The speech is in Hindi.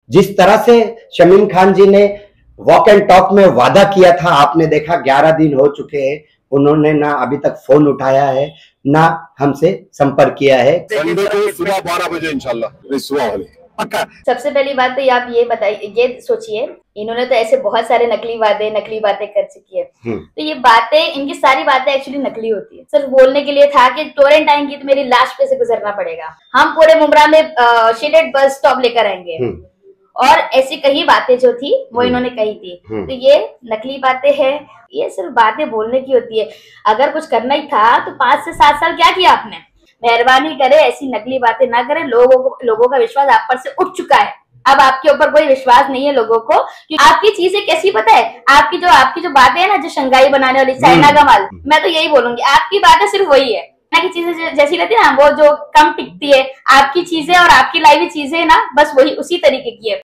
जिस तरह से शमीम खान जी ने वॉक एंड टॉक में वादा किया था, आपने देखा 11 दिन हो चुके हैं, उन्होंने ना अभी तक फोन उठाया है, ना हमसे संपर्क किया है। संडे को सुबह 12 बजे इंशाल्लाह सुबह वाले पक्का। सबसे पहली बात तो आप ये बताइए, ये सोचिए, इन्होंने तो ऐसे बहुत सारे नकली बातें कर चुकी है। तो ये बातें, इनकी सारी बातें एक्चुअली नकली होती है। सिर्फ बोलने के लिए था कि टोरेंट आएंगी तो मेरी लाश पे से गुजरना पड़ेगा, हम पूरे मुमरा में शेडेड बस स्टॉप लेकर आएंगे, और ऐसी कई बातें जो थी वो इन्होंने कही थी। तो ये नकली बातें हैं, ये सिर्फ बातें बोलने की होती है। अगर कुछ करना ही था तो 5 से 7 साल क्या किया आपने? मेहरबानी करे ऐसी नकली बातें ना करें। लोगों का विश्वास आप पर से उठ चुका है, अब आपके ऊपर कोई विश्वास नहीं है लोगों को। आपकी चीजें कैसी पता है, आपकी जो बातें है ना, जो शंघाई बनाने वाली, चाइना का माल, मैं तो यही बोलूंगी, आपकी बातें सिर्फ वही है। की चीजें जैसी रहती है ना, वो जो कम टिकती है, आपकी चीजें और आपकी लाई हुई चीजें ना, बस वही उसी तरीके की है।